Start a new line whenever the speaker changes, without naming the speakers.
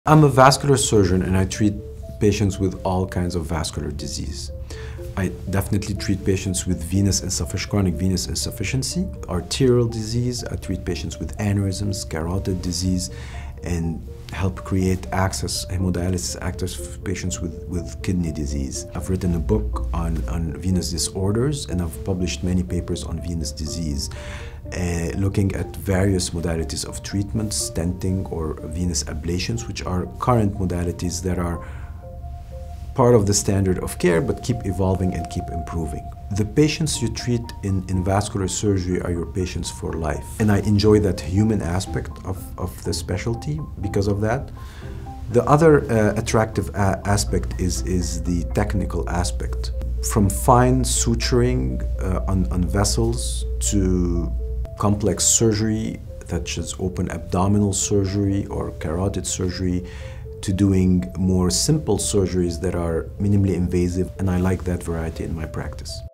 I'm a vascular surgeon and I treat patients with all kinds of vascular disease. I definitely treat patients with chronic venous insufficiency, arterial disease. I treat patients with aneurysms, carotid disease, and help create hemodialysis access for patients with kidney disease. I've written a book on venous disorders, and I've published many papers on venous disease, looking at various modalities of treatment, stenting or venous ablations, which are current modalities that are part of the standard of care but keep evolving and keep improving. The patients you treat in vascular surgery are your patients for life. And I enjoy that human aspect of the specialty because of that. The other attractive aspect is the technical aspect. From fine suturing on vessels to complex surgery, such as open abdominal surgery or carotid surgery, to doing more simple surgeries that are minimally invasive, and I like that variety in my practice.